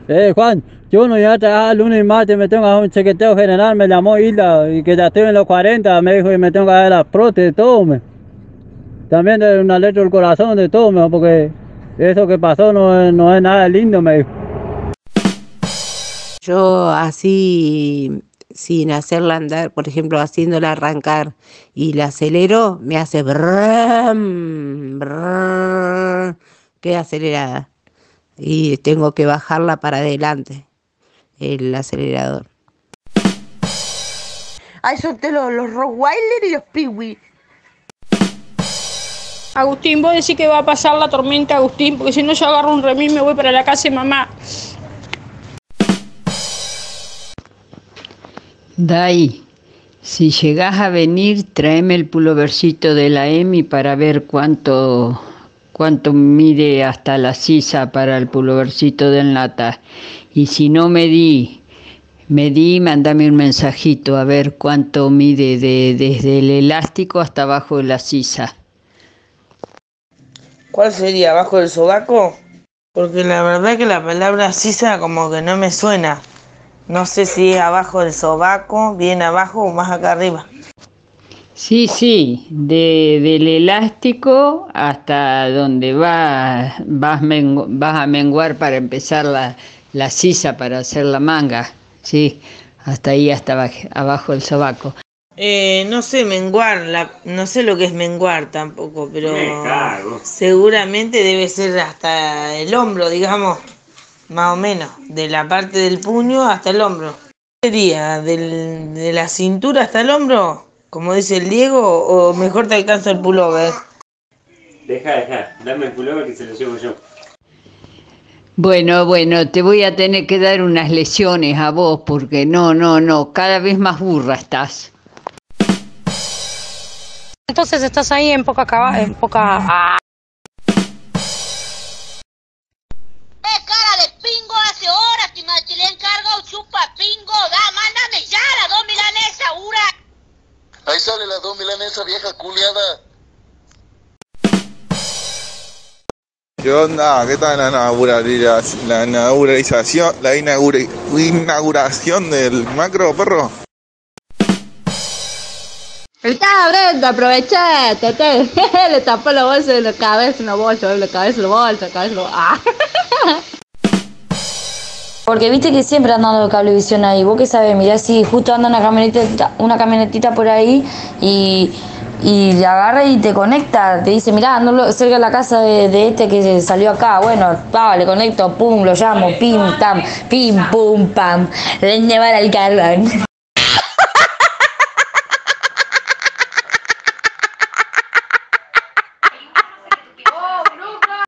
Juan, yo no iba a trabajar lunes y martes, me tengo que hacer un chequeteo general, me llamó Hilda y que ya estoy en los 40, me dijo y me tengo que hacer la prótesis, todo, también de un electro del corazón, de todo, porque eso que pasó no es nada lindo, me dijo. Yo así, sin hacerla andar, por ejemplo, haciéndola arrancar y la acelero, me hace brum, brum, queda acelerada. Y tengo que bajarla para adelante, el acelerador. Ay, son los Rottweiler y los Piwi. Agustín, vos decís que va a pasar la tormenta, Agustín, porque si no yo agarro un remis y me voy para la casa de mamá. Dai, si llegás a venir, tráeme el pulovercito de la Emi para ver cuánto mide hasta la sisa para el pulovercito de Nata. Y si no medí, mándame un mensajito a ver cuánto mide desde el elástico hasta abajo de la sisa. ¿Cuál sería? ¿Abajo del sobaco? Porque la verdad que la palabra sisa como que no me suena. No sé si es abajo del sobaco, bien abajo o más acá arriba. Sí, del elástico hasta donde vas a menguar para empezar la sisa para hacer la manga. Sí, hasta ahí, hasta abajo del sobaco. No sé, menguar, no sé lo que es menguar tampoco, pero seguramente debe ser hasta el hombro, digamos, más o menos, de la parte del puño hasta el hombro. ¿Qué sería? ¿De la cintura hasta el hombro, como dice el Diego, o mejor te alcanza el pullover? Deja, dame el pullover que se lo llevo yo. Bueno, te voy a tener que dar unas lesiones a vos, porque no, cada vez más burra estás. Entonces estás ahí en poca... cara de pingo, hace horas que me le he encargado chupa pingo, mándame ya las 2 milanesas, ura. Ahí sale las 2 milanesas, vieja culiada. ¿Qué onda? ¿Qué tal la inauguración del macro, perro? Está abriendo, aprovechate, le tapó la bolsa de la cabeza, la bolsa. Porque viste que siempre andan dando cablevisión ahí, vos qué sabés, mirá si justo anda una camionetita por ahí y le agarra y te conecta, te dice, mirá, ando cerca de la casa de este que salió acá, bueno, le conecto, pum, lo llamo, pim, tam, pim, pum, pam, le llevar al carbón.